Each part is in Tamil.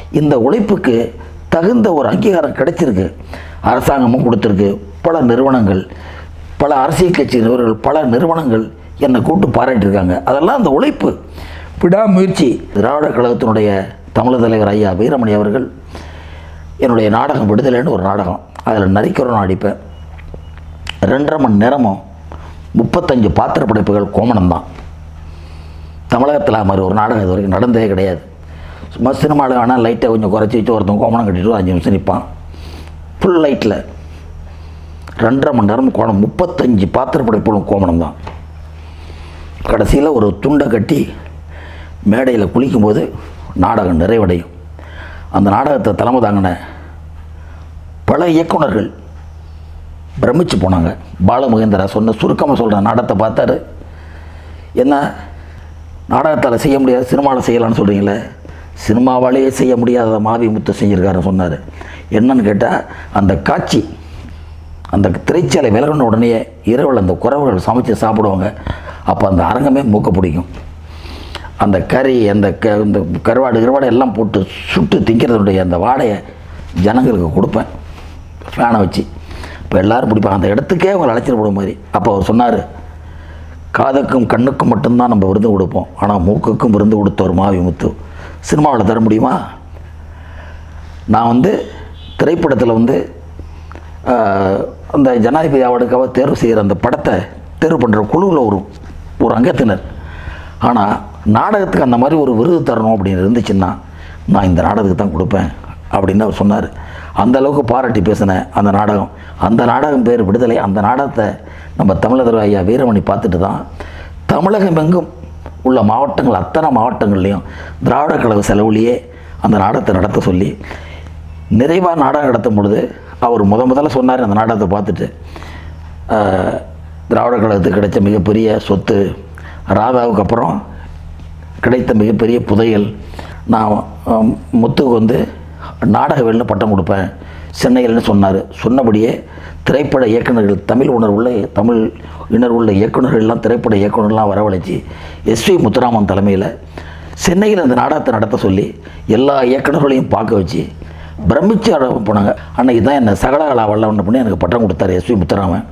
இந்த உழைப்புக்கு தகுந்த ஒரு அங்கீகாரம் கிடைச்சிருக்கு. அரசாங்கமும் கொடுத்துருக்கு. பல நிறுவனங்கள், பல அரசியல் கட்சி நிறுவனங்கள், பல நிறுவனங்கள் என்னை கூப்பிட்டு பாராட்டியிருக்காங்க. அதெல்லாம் அந்த உழைப்பு, விடாமுயற்சி. திராவிட கழகத்தினுடைய தமிழர் தலைவர் ஐயா வீரமணி அவர்கள் என்னுடைய நாடகம் விடுதலைன்னு ஒரு நாடகம், அதில் நரிக்கிறோன்னு அடிப்பேன். 2.5 மணி நேரமும் 35 பாத்திர படைப்புகள் கோமணம் தான். தமிழகத்தில் மாதிரி ஒரு நாடகம் இது வரைக்கும் நடந்ததே கிடையாது. சும்மா சினிமாவில் ஆனால் லைட்டை கொஞ்சம் குறைச்சி வச்சு ஒருத்தன் கோமணம் கட்டிட்டு 5 நிமிஷம் நிற்பான் ஃபுல் லைட்டில். 2.5 மணி நேரம் கோணம், 35 பாத்திர படைப்புகளும் கோமணம் தான். கடைசியில் ஒரு துண்டை கட்டி மேடையில் குளிக்கும்போது நாடகம் நிறைவடையும். அந்த நாடகத்தை தலைமை தாங்கின பல இயக்குநர்கள் பிரமிச்சு போனாங்க. பாலமகேந்திரா சொன்ன சுருக்கமாக சொல்கிற நாடகத்தை பார்த்தாரு. என்ன நாடகத்தால் செய்ய முடியாது, சினிமாவில் செய்யலான்னு சொல்கிறீங்களே, சினிமாவாலேயே செய்ய முடியாத M.V.Muthu செஞ்சுருக்காருன்னு சொன்னார். என்னன்னு கேட்டால், அந்த காட்சி, அந்த திரைச்சாலை விலகின உடனே இரவில் அந்த குறவர்கள் சமைச்சு சாப்பிடுவாங்க. அப்போ அந்த அரங்கமே மூக்க பிடிக்கும். அந்த கறி, அந்த கருவாடு எல்லாம் போட்டு சுட்டு திங்கிறதுடைய அந்த வாடையை ஜனங்களுக்கு கொடுப்பேன் ஃபேனை வச்சு. இப்போ எல்லோரும் பிடிப்பாங்க. அந்த இடத்துக்கே அவங்களை அழைச்சிட்டு போடும் மாதிரி. அப்போ அவர் சொன்னார், காதுக்கும் கண்ணுக்கும் மட்டும்தான் நம்ம விருந்து கொடுப்போம், ஆனால் மூக்குக்கும் விருந்து கொடுத்தவர் M.V.Muthu சினிமாவில் தர முடியுமா? நான் திரைப்படத்தில் அந்த ஜனாதிபதி அவார்டுக்காக தேர்வு செய்கிற அந்த படத்தை தேர்வு பண்ணுற குழுவில் ஒரு அங்கத்தினர். ஆனால் நாடகத்துக்கு அந்த மாதிரி ஒரு விருது தரணும் அப்படின்னு இருந்துச்சுன்னா நான் இந்த நாடகத்துக்கு தான் கொடுப்பேன் அப்படின்னு அவர் சொன்னார். அந்தளவுக்கு பாராட்டி பேசினேன் அந்த நாடகம் பேர் விடுதலை. அந்த நாடகத்தை நம்ம தமிழர் ஐயா வீரமணி பார்த்துட்டு தான் தமிழகம் எங்கும் உள்ள மாவட்டங்கள், அத்தனை மாவட்டங்கள்லேயும் திராவிட கழக செலவுலேயே அந்த நாடகத்தை நடத்த சொல்லி நிறைவாக நாடகம் நடத்தும் பொழுது அவர் முதல்ல சொன்னார், அந்த நாடகத்தை பார்த்துட்டு, திராவிட கழகத்துக்கு கிடைச்ச மிகப்பெரிய சொத்து, ராதாவுக்கு அப்புறம் கிடைத்த மிகப்பெரிய புதையல், நான் முத்துக்கு நாடக வேல்னு பட்டம் கொடுப்பேன் சென்னையில்னு சொன்னார். சொன்னபடியே திரைப்பட இயக்குநர்கள், தமிழ் உணர்வுள்ள இயக்குநர்கள்லாம், திரைப்பட இயக்குநர்கள்லாம் வரவழைச்சி S.V. முத்துராமன் தலைமையில் சென்னையில் அந்த நாடகத்தை நடத்த சொல்லி எல்லா இயக்குநர்களையும் பார்க்க வச்சு பிரமிச்சு போனாங்க. அன்றைக்கி தான் என்னை சகலகலா வல்லவன் பண்ணி எனக்கு பட்டம் கொடுத்தாரு S.V. முத்துராமன்.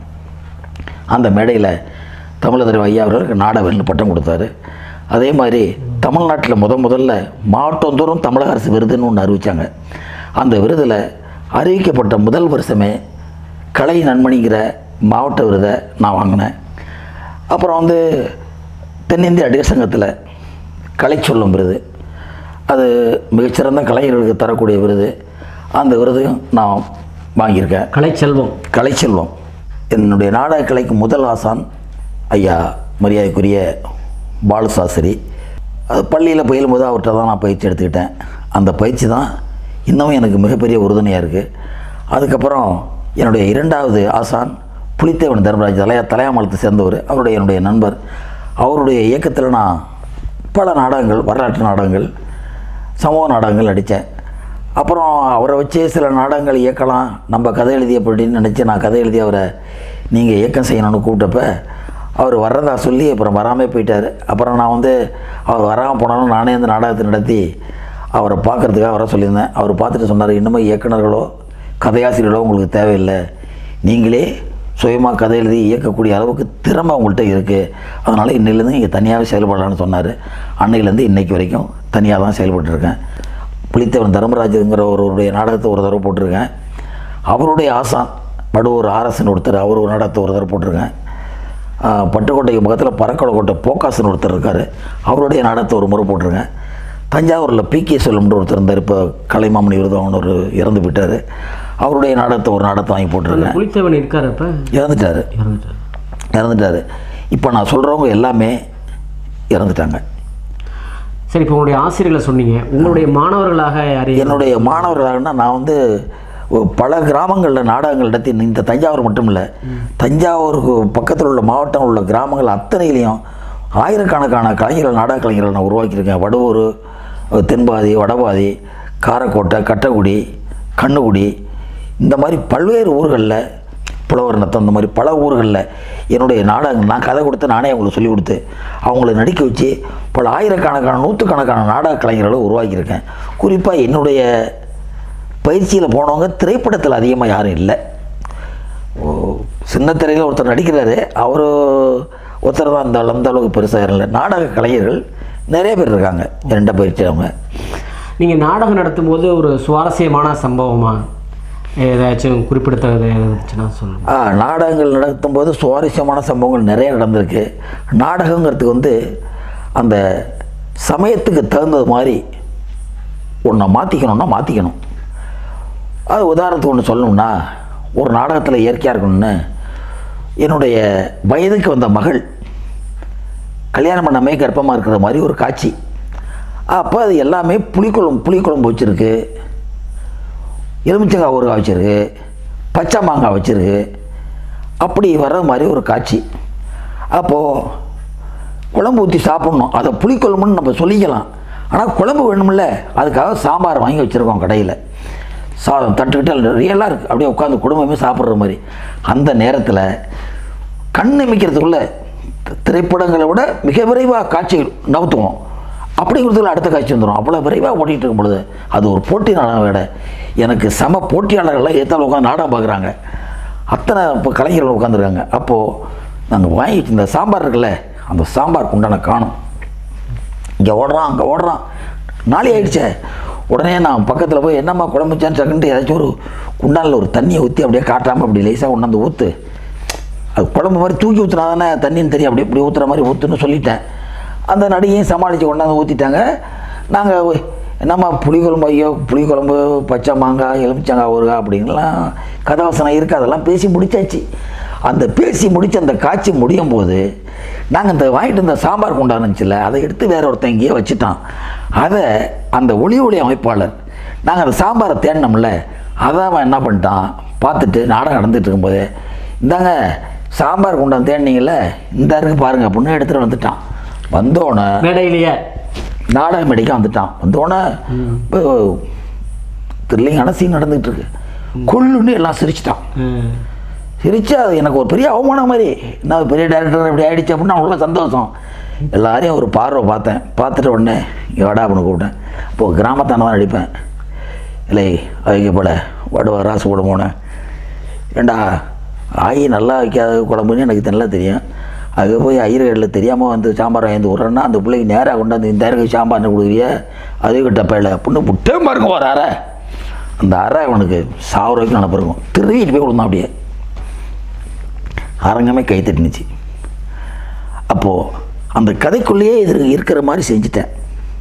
அந்த மேடையில் தமிழர் தலைவர் ஐயா அவர்களுக்கு நாடகவேல்னு பட்டம் கொடுத்தாரு. அதே மாதிரி தமிழ்நாட்டில் முதல்ல மாவட்டந்தோறும் தமிழக அரசு விருதுன்னு ஒன்று அறிவித்தாங்க. அந்த விருதில் அறிவிக்கப்பட்ட முதல் வருஷமே கலை நன்மணிங்கிற மாவட்ட விருதை நான் வாங்கினேன். அப்புறம் தென்னிந்திய நடிகர் சங்கத்தில் கலை சொல்லும் விருது, அது மிகச்சிறந்த கலைஞர்களுக்கு தரக்கூடிய விருது. அந்த விருதையும் நான் வாங்கியிருக்கேன். கலைச்செல்வம். என்னுடைய நாடக கலைக்கு முதல் ஆசான் ஐயா மரியாதைக்குரிய பாலு சாஸ்திரி. அது பள்ளியில் பயிலும்போது அவர்கிட்ட தான் நான் பயிற்சி எடுத்துக்கிட்டேன். அந்த பயிற்சி தான் இன்னமும் எனக்கு மிகப்பெரிய உறுதுணையாக இருக்குது. அதுக்கப்புறம் என்னுடைய 2வது ஆசான் புலித்தேவன் தர்மராஜ், தலையாமலத்தை சேர்ந்தவர். என்னுடைய நண்பர். அவருடைய இயக்கத்தில் நான் பல நாடகங்கள், வரலாற்று நாடகங்கள், சமூக நாடகங்கள் நடித்தேன். அப்புறம் அவரை வச்சு சில நாடகங்கள் இயக்கலாம், நம்ம கதை எழுதிய அப்படின்னு நினச்சி நான் கதை எழுதி அவரை நீங்கள் இயக்கம் செய்யணும்னு கூப்பிட்டப்ப அவர் வர்றதா சொல்லி அப்புறம் வராமல் போயிட்டார். அப்புறம் நான் அவர் வராமல் போனாலும் நானே அந்த நாடகத்தை நடத்தி அவரை பார்க்குறதுக்காக வர சொல்லியிருந்தேன். அவர் பார்த்துட்டு சொன்னார், இன்னுமே இயக்குநர்களோ கதையாசிரியர்களோ உங்களுக்கு தேவையில்லை, நீங்களே சுயமாக கதை எழுதி இயக்கக்கூடிய அளவுக்கு திறமை உங்கள்கிட்ட இருக்குது, அதனால் இன்னிலேருந்து நீங்கள் தனியாகவே செயல்படலான்னு சொன்னார். அன்னையிலேருந்து இன்றைக்கு வரைக்கும் தனியாக தான் செயல்பட்டுருக்கேன். புலித்தேவன் தர்மராஜுங்கிற ஒருவருடைய நாடகத்தை ஒரு தடவை போட்டிருக்கேன். அவருடைய ஆசான் படுவூர் RS ஒருத்தர், அவர் ஒரு நாடகத்தை ஒரு தடவை போட்டிருக்கேன். பட்டுக்கோட்டைக்கு பக்கத்தில் பறக்கோட்டை போக்காசுன்னு ஒருத்தர் இருக்கார், அவருடைய நாடகத்தை ஒரு முறை போட்டிருக்கேன். தஞ்சாவூரில் P.K. செல்வம்ன்ற ஒருத்தர் இருந்தார், இப்போ கலைமாமணி விருது அவனு இறந்து விட்டார், அவருடைய நாடகத்தை ஒரு நாடகத்தை வாங்கி போட்டிருக்கேன். புலித்தேவன் இருக்கார், இப்போ இறந்துட்டார். இப்போ நான் சொல்கிறவங்க எல்லாமே இறந்துட்டாங்க. சரி, இப்போ உங்களுடைய ஆசிரியர்களை சொன்னீங்க, உங்களுடைய மாணவர்களாக யார்? என்னுடைய மாணவர்களாகனா நான் பல கிராமங்களில் நாடகங்கள் நடத்தி, இந்த தஞ்சாவூர் மட்டும் இல்லை, தஞ்சாவூருக்கு பக்கத்தில் உள்ள மாவட்டம் உள்ள கிராமங்கள் அத்தனையிலையும் ஆயிரக்கணக்கான கலைஞர்கள், நாடக கலைஞர்கள் நான் உருவாக்கியிருக்கேன். வடுவூர், தென்பாதி, வடபாதி, காரக்கோட்டை, கட்டக்குடி, கண்ணுக்குடி, இந்த மாதிரி பல்வேறு ஊர்களில் புலவர் நத்தம் இந்த மாதிரி பல ஊர்களில் என்னுடைய நாடகங்கள் நான் கதை கொடுத்து நானே அவங்களுக்கு சொல்லிக் கொடுத்து அவங்கள நடிக்க வச்சு பல ஆயிரக்கணக்கான நூற்றுக்கணக்கான நாடக கலைஞர்களை உருவாக்கியிருக்கேன். குறிப்பாக என்னுடைய பயிற்சியில் போனவங்க திரைப்படத்தில் அதிகமாக யாரும் இல்லை. சின்ன திரையில் ஒருத்தர் நடிக்கிறாரு, அவர் ஒருத்தர் தான் அந்த அளவுக்கு பெருசாக இல்லை. நாடக கலைஞர்கள் நிறைய பேர் இருக்காங்க ரெண்ட பயிற்சியவங்க. நீங்கள் நாடகம் நடத்தும்போது ஒரு சுவாரஸ்யமான சம்பவமாக ஏதாச்சும் குறிப்பிடத்தக்கது இருந்துச்சுன்னா சொல்லுங்கள். நாடகங்கள் நடத்தும்போது சுவாரஸ்யமான சம்பவங்கள் நிறைய நடந்திருக்கு. நாடகங்கிறதுக்கு வந்து அந்த சமயத்துக்கு தகுந்தது மாதிரி ஒன்றை மாற்றிக்கணும். அது உதாரணத்துக்கு ஒன்று சொல்லணும்னா, ஒரு நாடகத்தில் இயற்கையாக இருக்கணும்னு என்னுடைய வயதுக்கு வந்த மகள் கல்யாணம் பண்ணாமே கர்ப்பமாக இருக்கிற மாதிரி ஒரு காட்சி. அப்போ அது எல்லாமே புளிக்குழம்பு வச்சுருக்கு, எலுமிச்சங்காய் ஊறுகாய் வச்சுருக்கு, பச்சை மாங்காய் வச்சுருக்கு, அப்படி வர்ற மாதிரி ஒரு காட்சி. அப்போது குழம்பு ஊற்றி சாப்பிட்ணும். அதை புளிக்குழம்புன்னு நம்ம சொல்லிக்கலாம். ஆனால் குழம்பு வேணுமில்ல, அதுக்காக சாம்பார் வாங்கி வச்சுருக்கோம் கடையில். சாதம் தட்டுக்கிட்டு ரியலாக இருக்குது, அப்படியே உட்காந்து குடும்பமே சாப்பிட்ற மாதிரி. அந்த நேரத்தில் கண் நிமிக்கிறதுக்குள்ளே திரைப்படங்களை விட மிக விரைவாக காட்சிகள் நவுத்துவோம். அப்படிங்கிறதுக்குள்ள அடுத்த காட்சி வந்துடும். அவ்வளோ விரைவாக ஓட்டிகிட்டு இருக்கும் பொழுது அது ஒரு போட்டி நாடகம் விட எனக்கு சம போட்டியாளர்கள்லாம் ஏற்றாலும் உட்காந்து நாடகம் பார்க்குறாங்க. அத்தனை இப்போ கலைஞர்கள் உட்காந்துருக்காங்க. அப்போது நாங்கள் வாங்கிட்டு இந்த சாம்பார் இருக்குல்ல, அந்த சாம்பார் குண்டான காணும். இங்கே ஓடுறான், அங்கே ஓடுறான், நாளை ஆகிடுச்சே. உடனே நான் பக்கத்தில் போய் என்னம்மா குழம்புச்சான்னு சக்குன்ட்டு ஏதாச்சும் ஒரு குண்டானில் ஒரு தண்ணியை ஊற்றி அப்படியே காட்டாமல் அப்படி லேசாக கொண்டாந்து ஊற்று. அது குழம்பு மாதிரி தூக்கி ஊற்றுனா தானே தண்ணின்னு தெரியும், அப்படி இப்படி ஊற்றுற மாதிரி ஊற்றுன்னு சொல்லிட்டேன். அந்த நடிகையும் சமாளித்து கொண்டாந்து ஊற்றிட்டாங்க. நாங்கள் என்னம்மா புளிக்குழம்பு, ஐயோ புளிக்குழம்பு, பச்சை மாங்காய், எலுமிச்சங்காய் ஊறுகாய் அப்படின்லாம் கதாவசனம் இருக்குது, அதெல்லாம் பேசி முடித்தாச்சு. அந்த பேசி முடித்து அந்த காட்சி முடியும் போது நாங்கள் இந்த வாங்கிட்டு இந்த சாம்பார் கொண்டாந்துச்சுல, அதை எடுத்து வேற ஒருத்தன் இங்கேயே வச்சுட்டான். அதை அந்த ஒளி அமைப்பாளர் நாங்கள் அந்த சாம்பாரை தேடினோம்ல, அதை அவன் என்ன பண்ணிட்டான் பார்த்துட்டு நாடகம் நடந்துகிட்டு இருக்கும்போது, இந்தாங்க சாம்பார் கொண்டாந்து தேடினீங்கள, இந்த இருக்கு பாருங்க அப்படின்னு எடுத்துகிட்டு வந்துட்டான். வந்தோடனே மேடையிலேயே நாடக மேடைக்கு வந்துட்டான். வந்தோடனே இப்போ திருலிங்கான சீன் நடந்துகிட்டு இருக்கு, கொல்லுன்னு எல்லாம் சிரிச்சிட்டான். சிரிச்சு அது எனக்கு ஒரு பெரிய அவமானம் மாதிரி, நான் பெரிய டைரக்டர் இப்படி ஆகிடுச்சு அப்படின்னு அவ்வளோ சந்தோஷம். எல்லாரையும் ஒரு பார்வை பார்த்தேன். பார்த்துட்டு உடனே வடா அப்படின்னு கூப்பிட்டேன். இப்போது கிராமத்தான தான் நடிப்பேன். இல்லை வைக்க போல வடுவா ராசு கூட போனேன். ஏண்டா ஆகி நல்லா வைக்காத குழம்புன்னு எனக்கு நல்லா தெரியும். அது போய் ஐயர்களில் தெரியாமல் வந்து சாம்பார் வாங்கி விட்றேன்னா அந்த பிள்ளைக்கு நேராக கொண்டாந்து இந்த இருக்கு சாம்பார்னு கொடுக்குறிய, அதே டப்பையில் அப்படின்னு விட்டே பாருங்க ஒரு அரை. அந்த அரை அவனுக்கு 1000 ரூபாய்க்கு அனுப்பிருக்கும். திருவிட்டு போய் கொடுத்தான். அப்படியே அரங்கமே கை தட்டினுச்சு. அப்போது அந்த கதைக்குள்ளேயே இது இருக்கிற மாதிரி செஞ்சுட்டேன்.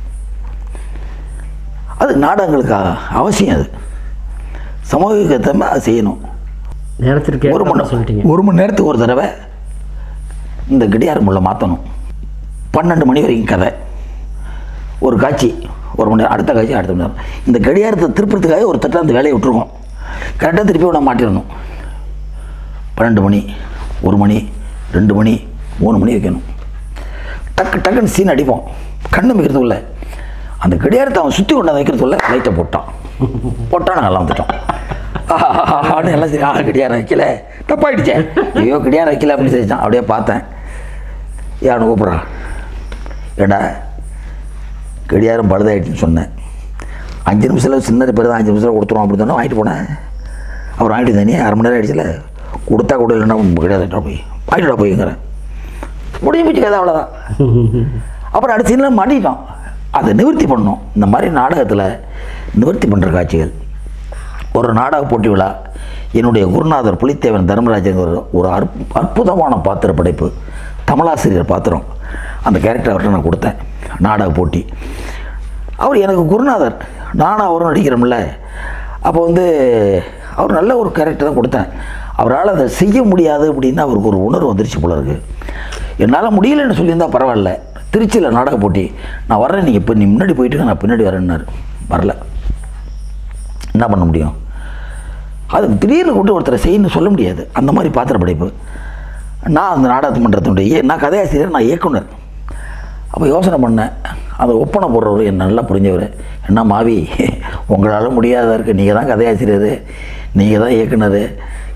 அது நாடகங்களுக்கு அவசியம். அது சமூகத்தை அது செய்யணும். நேரத்திற்கு ஒரு மணி நேரத்துக்கு ஒரு தடவை இந்த கடியாரம் முள்ள மாற்றணும். 12 மணி வரைக்கும் கதை, ஒரு காட்சி 1 மணி நேரம், அடுத்த காட்சி அடுத்த மணி நேரம். இந்த கடியாரத்தை திருப்பத்துக்காக ஒரு தட்டை அந்த வேலையை விட்டுருக்கோம். கரெக்டாக திருப்பி விட மாட்டிடணும். 12 மணி, 1 மணி, 2 மணி, 3 மணி வைக்கணும். டக்குன்னு சீன் அடிப்போம். கண்ணு மிக்கிறதுக்குள்ள அந்த கடியாரத்தை அவன் சுற்றி கொண்டாந்து வைக்கிறதுக்குள்ள லைட்டை போட்டான். நாங்கள் எல்லாம் வந்துட்டோம். எல்லாம் சரி, கடியாரம் வைக்கல, தப்பாயிடுச்சேன், ஐயோ கடியாரம் வைக்கல அப்படின்னு சொல்லிச்சான். அப்படியே பார்த்தேன். யாரும் கூப்பிட்றான், ஏடா கடியாரம் பழுதாயிடுச்சுன்னு சொன்னேன். 5 நிமிஷத்தில் சின்ன பேர் தான் 5 நிமிஷத்தில் கொடுத்துருவோம் அப்படி தானே வாங்கிட்டு போனேன். அப்புறம் வாங்கிட்டு தானே 1/2 மணி நேரம் ஆகிடுச்சில்ல, கொடுத்தா கூட இல்லைன்னா கிடையாது போய் வாங்கிட்டுடா போய்ங்கிறேன். முடியும் போச்சு கதை, அவ்வளோதான். அப்புறம் அடுத்த சீனில் மாட்டிட்டோம். அதை நிவர்த்தி பண்ணணும். இந்த மாதிரி நாடகத்தில் நிவர்த்தி பண்ணுற காட்சிகள். ஒரு நாடக போட்டி விழா, என்னுடைய குருநாதர் புலித்தேவன் தர்மராஜன் ஒரு அற்புதமான பாத்திர படைப்பு, தமிழாசிரியர் பாத்திரம். அந்த கேரக்டர் அவர்கிட்ட நான் கொடுத்தேன். நாடக போட்டி, அவர் எனக்கு குருநாதர், நானும் அவரும் நடிக்கிறோம்ல. அப்போ அவர் நல்ல ஒரு கேரக்டர் தான் கொடுத்தேன். அவரால் அதை செய்ய முடியாது அப்படின்னு அவருக்கு ஒரு உணர்வு வந்துருச்சு போல இருக்குது. என்னால் முடியலைன்னு சொல்லியிருந்தால் பரவாயில்ல. திருச்சியில் நாடக போட்டி, நான் வர்றேன், நீங்கள் இப்போ நீ முன்னாடி போயிட்டு நான் பின்னாடி வரேன்னாரு. வரல, என்ன பண்ண முடியும்? அது திடீர்னு கொண்டு ஒருத்தரை செய்யணும்னு சொல்ல முடியாது. அந்த மாதிரி பாத்திர படைப்பு. நான் அந்த நாடகத்து மன்றத்தினுடைய நான் கதையாசிரியர், நான் இயக்குனர். அப்போ யோசனை பண்ணேன். அதை ஒப்பனை போடுறவர் என்ன நல்லா புரிஞ்சவர். என்ன மாவி, உங்களால் முடியாதா இருக்குது, நீங்கள் தான் கதையாசிரியர், நீங்கள் தான் இயக்குனர்,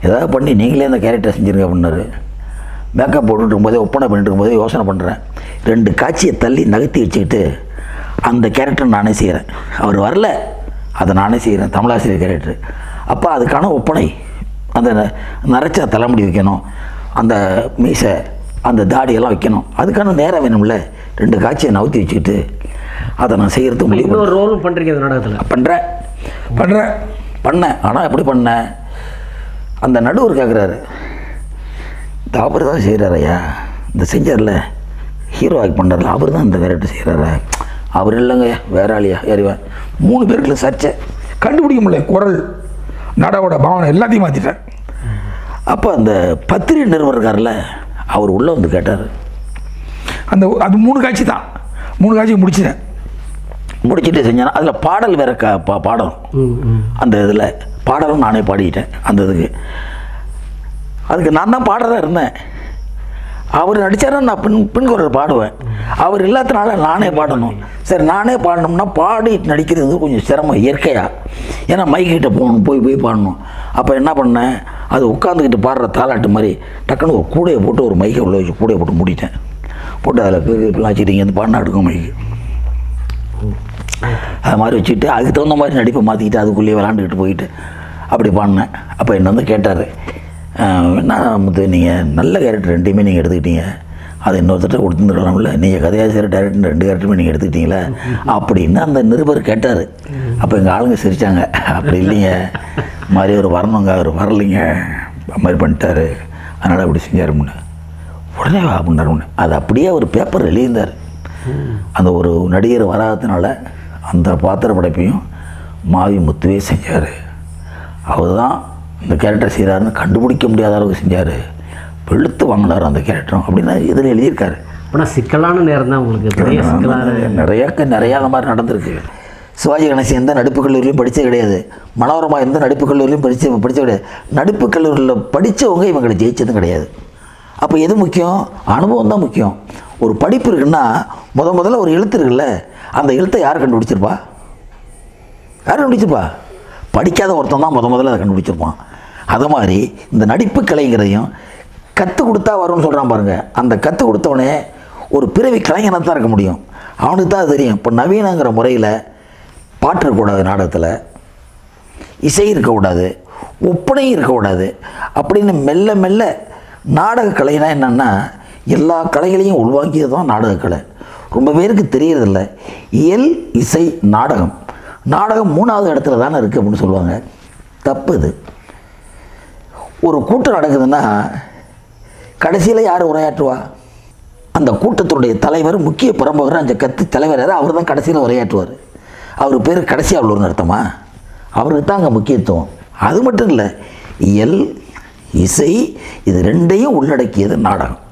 ஏதாவது பண்ணி நீங்களே அந்த கேரக்டர் செஞ்சுருங்க அப்படின்னாரு. மேக்கப் போட்டுட்டு இருக்கும்போதே ஒப்பனை பண்ணிட்டு இருக்கும்போதே யோசனை பண்ணுறேன். 2 காட்சியை தள்ளி நகர்த்தி வச்சுக்கிட்டு அந்த கேரக்டர் நானே செய்கிறேன். அவர் வரல, அதை நானே செய்கிறேன், தமிழாசிரியர் கேரக்டர். அப்போ அதுக்கான ஒப்பனை, அந்த நரைச்ச தலைமுடி வைக்கணும், அந்த மீசை, அந்த தாடியெல்லாம் வைக்கணும், அதுக்கான நேரம் வேணும்ல. 2 காட்சியை நகர்த்தி வச்சுக்கிட்டு அதை நான் செய்கிறதுக்கு முடியும். இன்னொரு ரோலும் பண்ணுறீங்க அந்த நாடகத்தில்? பண்ணேன். ஆனால் எப்படி பண்ணேன், அந்த நடுவர் கேட்குறாரு, இந்த அவர் தான் செய்கிறார் ஐயா, இந்த செஞ்சார்ல ஹீரோ ஆக்ட் பண்ணுறாருல அவர் தான் இந்த கேரக்டர் செய்கிறாரு. அவர் இல்லைங்க வேற ஆளியா ஏறிவேன். 3 பேருக்குள்ள சர்ச்சை, கண்டுபிடிக்க முடியல. குரல், நடவோட பாவனை எல்லாத்தையும் மாற்றிட்டேன். அப்போ அந்த பத்திரிகை நிறுவனர் இருக்கார்ல, அவர் உள்ளே வந்து கேட்டார். அது 3 காட்சி தான். 3 காட்சியை முடிச்சுட்டு செஞ்சேன்னா அதில் பாடல் வேற பாடணும். அந்த இதில் பாடலும் நானே பாடிக்கிட்டேன். அந்த இதுக்கு அதுக்கு நான் தான் பாடுறதா இருந்தேன். அவர் நடித்தாரா நான் பின்குரல் பாடுவேன். அவர் இல்லாதனால நானே பாடணும். சரி, நானே பாடணும்னா பாடி நடிக்கிறது கொஞ்சம் சிரமம் இயற்கையாக. ஏன்னா மைக்கிட்ட போகணும், போய் பாடணும். அப்போ என்ன பண்ணேன், அது உட்காந்துக்கிட்டு பாடுற தாலாட்டு மாதிரி டக்குன்னு ஒரு கூடையை போட்டு ஒரு மைக்கை உள்ள வச்சு கூடையை போட்டு மூடிட்டேன். போட்டு அதில் இப்பெல்லாம் வச்சுக்கிட்டீங்க இந்த பாடினா எடுக்கும் மைக்கு. அது மாதிரி வச்சுக்கிட்டு அதுக்கு தகுந்த மாதிரி நடிப்பை மாற்றிக்கிட்டு அதுக்குள்ளேயே விளாண்டுக்கிட்டு போயிட்டு அப்படி பாடினேன். அப்போ என்ன வந்து கேட்டார், என்ன முத்து நீங்கள் நல்ல கேரக்டர் 2மே நீங்கள் எடுத்துக்கிட்டீங்க, அது இன்னொருத்தட்ட கொடுத்துருக்கலாம்ல, நீங்கள் கதையாசிரியர் டேரக்டர் 2 கேரக்டருமே நீங்கள் எடுத்துக்கிட்டீங்களே அப்படின்னு அந்த நிருபர் கேட்டார். அப்போ எங்கள் ஆளுங்க சிரித்தாங்க. அப்படி இல்லைங்க, மாதிரி ஒரு வரணுங்க, அவர் வரலைங்க, அது மாதிரி பண்ணிட்டாரு, அதனால் அப்படி செஞ்சாருன்னு. உடனே அப்படின்னாரு. அது அப்படியே ஒரு பேப்பர் எழுதியிருந்தார். அந்த ஒரு நடிகர் வராததுனால அந்த பாத்திர படைப்பையும் M.V.Muthuவே செஞ்சார். அவர் தான் இந்த கேரக்டர் செய்கிறாருன்னு கண்டுபிடிக்க முடியாத அளவுக்கு செஞ்சார். வெளுத்து வாங்கினார் அந்த கேரக்டரும் அப்படின்னு இதில் எழுதியிருக்காரு. ஆனால் சிக்கலான நேரம் தான் உங்களுக்கு. நிறையா அந்த மாதிரி நடந்திருக்கு. சிவாஜி கணேசன் எந்த நடிப்பு கல்லூரியிலையும் படித்தே கிடையாது. மனோரமா எந்த நடிப்பு கல்லூரியிலையும் படித்த கிடையாது. நடிப்பு கல்லூரியில் படித்தவங்க இவங்களை ஜெயிச்சதும் கிடையாது. அப்போ எது முக்கியம்? அனுபவம் தான் முக்கியம். ஒரு படிப்பு இருக்குன்னா முதல்ல ஒரு எழுத்து இருக்குல்ல, அந்த எழுத்தை யார் கண்டுபிடிச்சிருப்பா? படிக்காத ஒருத்தன் தான் முதல்ல அதை கண்டுபிடிச்சிருப்பான். அது மாதிரி இந்த நடிப்பு கலைங்கிறதையும் கற்றுக் கொடுத்தா வரும்னு சொல்கிறான் பாருங்க. அந்த கற்றுக் கொடுத்தவனே ஒரு பிறவி கலைஞனாக தான் இருக்க முடியும். அவனுக்கு தான் தெரியும். இப்போ நவீனங்கிற முறையில் பாட்டு இருக்கக்கூடாது, நாடகத்தில் இசை இருக்கக்கூடாது, ஒப்பனையும் இருக்கக்கூடாது அப்படின்னு மெல்ல மெல்ல நாடக கலைனா என்னென்னா எல்லா கலைகளையும் உள்வாங்கியது தான் நாடகக்கலை. ரொம்ப பேருக்கு தெரியறதில்ல. இயல், இசை, நாடகம். நாடகம் 3வது இடத்துல தானே இருக்குது அப்படின்னு சொல்லுவாங்க. தப்பு இது. ஒரு கூட்டம் நடக்குதுன்னா கடைசியில் யார் உரையாற்றுவா? அந்த கூட்டத்தினுடைய தலைவர், முக்கிய பிரமுகர், அந்த தலைவர் யார்? அவர் தான் கடைசியில் உரையாற்றுவார். அவர் பேர் கடைசி அவ்வளோன்னு அர்த்தமா? அவருக்கு தான் அங்கே முக்கியத்துவம். அது மட்டும் இல்லை, இயல், இசை இது 2ஐயும் உள்ளடக்கியது நாடகம்.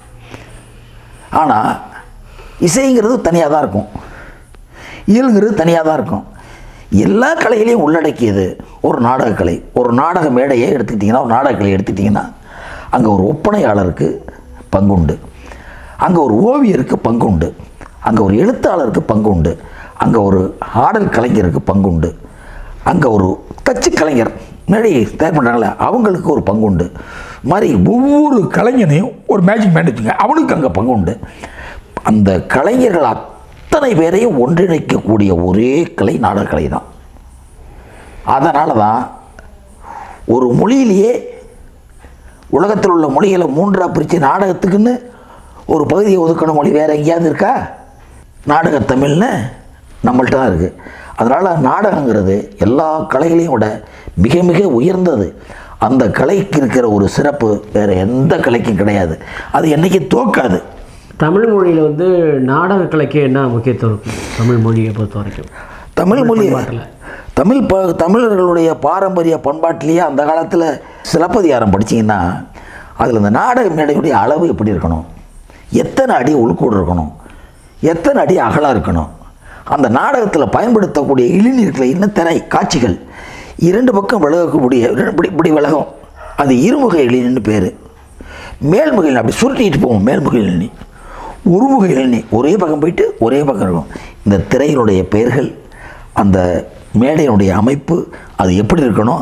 ஆனால் இசைங்கிறது தனியாக தான் இருக்கும், இயல்ங்கிறது தனியாக தான் இருக்கும். எல்லா கலைகளையும் உள்ளடக்கியது ஒரு நாடகக்கலை. ஒரு நாடக மேடையை எடுத்துக்கிட்டிங்கன்னா, ஒரு நாடகக்கலை எடுத்துக்கிட்டிங்கன்னா அங்கே ஒரு ஒப்பனையாளருக்கு பங்குண்டு, அங்கே ஒரு ஓவியருக்கு பங்குண்டு, அங்கே ஒரு எழுத்தாளருக்கு பங்குண்டு, அங்கே ஒரு ஆடல் கலைஞருக்கு பங்குண்டு, அங்கே ஒரு தச்சு கலைஞர் மேடையை தயார் பண்ணுறாங்களே அவங்களுக்கு ஒரு பங்குண்டு. மாதிரி ஒவ்வொரு கலைஞனையும் ஒரு மேஜிக் மேன் வச்சுங்க, அவனுக்கு அங்கே பங்குண்டு. அந்த கலைஞர்கள் அத்தனை பேரையும் ஒன்றிணைக்கக்கூடிய ஒரே கலை நாடகக்கலை தான். அதனால தான் ஒரு மொழியிலேயே உலகத்தில் உள்ள மொழிகளை 3ஆக பிரித்து நாடகத்துக்குன்னு ஒரு பகுதியை ஒதுக்கணும். மொழி வேறு எங்கேயாவது இருக்கா? நாடகத்தமிழ்னு நம்மள்ட்ட தான் இருக்குது. அதனால் நாடகங்கிறது எல்லா கலைகளையும் விட மிக மிக உயர்ந்தது. அந்த கலைக்கு இருக்கிற ஒரு சிறப்பு வேறு எந்த கலைக்கும் கிடையாது. அது என்றைக்கு தோக்காது. தமிழ் மொழியில் வந்து நாடக கலைக்கு என்ன முக்கியத்துவம் இருக்கும்? தமிழ் மொழியை பொறுத்த வரைக்கும் தமிழ் மொழி தமிழர்களுடைய பாரம்பரிய பண்பாட்டிலேயே அந்த காலத்தில் சிலப்பதிகாரம் படித்தீங்கன்னா அதில் இந்த நாடக மேடையுடைய அளவு எப்படி இருக்கணும், எத்தனை அடி உள்கூடு இருக்கணும், எத்தனை அடி அகலாக இருக்கணும், அந்த நாடகத்தில் பயன்படுத்தக்கூடிய இளைஞர்களை இன்னும் திரை காட்சிகள் 2 பக்கம் விலகக்கூடிய இப்படி விலகும். அது இருமுக இழின்னு பேர். மேல்முக அப்படி சுருட்டிட்டு போவோம். மேல்முக இழினி, ஒருமுக இழினி, ஒரே பக்கம் போயிட்டு ஒரே பக்கம் இருக்கும். இந்த திரையினுடைய பெயர்கள், அந்த மேடையினுடைய அமைப்பு அது எப்படி இருக்கணும்,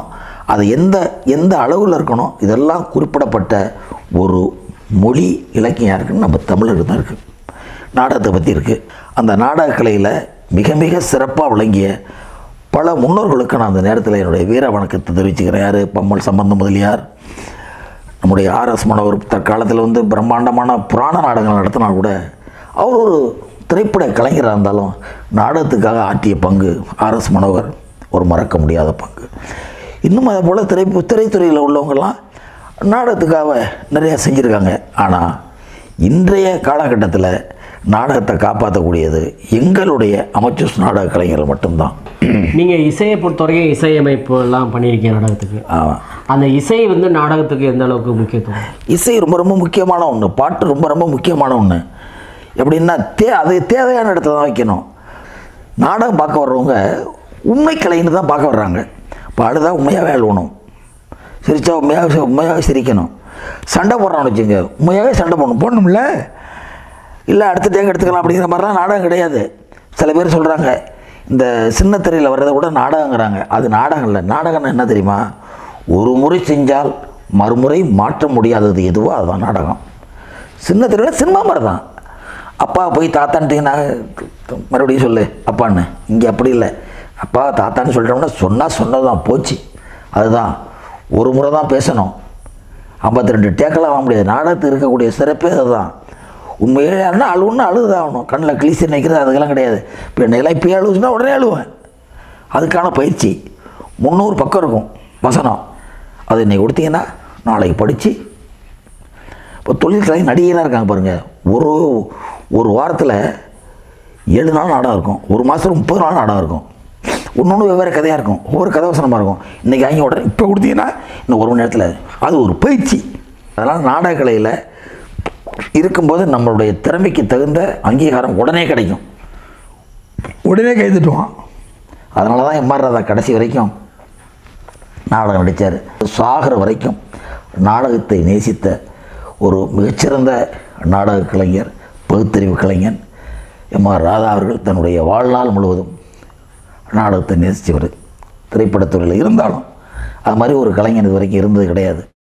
அது எந்த அளவில் இருக்கணும் இதெல்லாம் குறிப்பிடப்பட்ட ஒரு மொழி இலக்கியம் இருக்குன்னு நம்ம தமிழருக்கு தான் இருக்குது. நாடகத்தை பற்றி இருக்குது. அந்த நாடக கலையில் மிக மிக சிறப்பாக விளங்கிய பல முன்னோர்களுக்கு நான் அந்த நேரத்தில் என்னுடைய வீர வணக்கத்தை தெரிவிச்சுக்கிறேன். யார்? பம்மல் சம்பந்த முதலியார், நம்முடைய ஆர்எஸ் மனோகர் தற்காலத்தில் வந்து பிரம்மாண்டமான புராண நாடகங்கள் நடத்தினா கூட அவர் ஒரு திரைப்பட கலைஞராக இருந்தாலும் நாடகத்துக்காக ஆற்றிய பங்கு ஆர்எஸ் மனோகர் ஒரு மறக்க முடியாத பங்கு. இன்னும் அதே போல் திரைத்துறையில் உள்ளவங்கெல்லாம் நாடகத்துக்காக நிறையா செஞ்சுருக்காங்க. ஆனால் இன்றைய காலகட்டத்தில் நாடகத்தை காப்பாற்றக்கூடியது எங்களுடைய அமைச்சர் நாடக கலைஞர்கள் மட்டும்தான். நீங்கள் இசையை பொறுத்தவரைக்கும் இசையமைப்பு எல்லாம் பண்ணியிருக்கீங்க நாடகத்துக்கு. அந்த இசை வந்து நாடகத்துக்கு எந்த அளவுக்கு முக்கியத்துவம்? இசை ரொம்ப ரொம்ப முக்கியமான ஒன்று. பாட்டு ரொம்ப ரொம்ப முக்கியமான ஒன்று. எப்படின்னா அது தேவையான இடத்துல தான் வைக்கணும். நாடகம் பார்க்க வர்றவங்க உண்மை கலைன்னு தான் பார்க்க வர்றாங்க. இப்போ அழுதா உண்மையாகவே அழுவணும், சிரித்தா உண்மையாகவே சிரிக்கணும், சண்டை போடுறான்னு வச்சுங்க உண்மையாகவே சண்டை போடணும்ல, இல்லை அடுத்த டேக் எடுத்துக்கலாம் அப்படிங்கிற மாதிரிலாம் நாடகம் கிடையாது. சில பேர் சொல்கிறாங்க இந்த சின்ன திரையில் வர்றதை கூட நாடகங்கிறாங்க. அது நாடகம் இல்லை. நாடகம்னா என்ன தெரியுமா? ஒரு முறை செஞ்சால் மறுமுறை மாற்ற முடியாதது எதுவோ அதுதான் நாடகம். சின்ன திரையில் சினிமா மாதிரி தான். அப்பா போய் தாத்தான்ட்டிங்கன்னா மறுபடியும் சொல்லு அப்பான்னு. இங்கே அப்படி இல்லை. அப்பா தாத்தான்னு சொல்லிட்டோம்னா சொன்னதான் போச்சு. அதுதான் ஒரு முறை தான் பேசணும். 52 டேக்கெல்லாம் வாங்க முடியாது. நாடகத்துக்கு இருக்கக்கூடிய சிறப்பே அதுதான். உண்மையிலே யாருன்னா அழுவுன்னா அழுதுதான் ஆகணும். கண்ணில் கிளீசி நினைக்கிறது அதுக்கெல்லாம் கிடையாது. இப்போ என்னையெல்லாம் இப்போ அழுவுச்சுன்னா உடனே அழுவேன். அதுக்கான பயிற்சி 300 பக்கம் இருக்கும் வசனம். அது இன்றைக்கி கொடுத்தீங்கன்னா நாளைக்கு படித்து இப்போ தொழில்கலை நடிகராக இருக்காங்க பாருங்கள். ஒரு வாரத்தில் 7 நாள் நாடகம் இருக்கும். ஒரு மாதத்தில் 30 நாள் நாடகம் இருக்கும். ஒன்று வெவ்வேறு கதையாக இருக்கும். ஒவ்வொரு கதை வசனமாக இருக்கும். இன்றைக்கி வாங்கி உடனே இப்போ கொடுத்தீங்கன்னா இன்னும் 1 மணி நேரத்தில் அது ஒரு பயிற்சி. அதனால் நாடக கலையில் இருக்கும்போது நம்மளுடைய திறமைக்கு தகுந்த அங்கீகாரம் உடனே கிடைக்கும். உடனே கைதுட்டுவான். அதனால தான் எம்.ஆர். ராதா கடைசி வரைக்கும் நாடகம் நடித்தார். சாகிற வரைக்கும் நாடகத்தை நேசித்த ஒரு மிகச்சிறந்த நாடக கலைஞர், பகுத்தறிவு கலைஞன் எம்.ஆர். ராதா அவர்கள் தன்னுடைய வாழ்நாள் முழுவதும் நாடகத்தை நேசித்தவர். திரைப்படத்துறையில் இருந்தாலும் அது மாதிரி ஒரு கலைஞன் இது வரைக்கும் இருந்தது கிடையாது.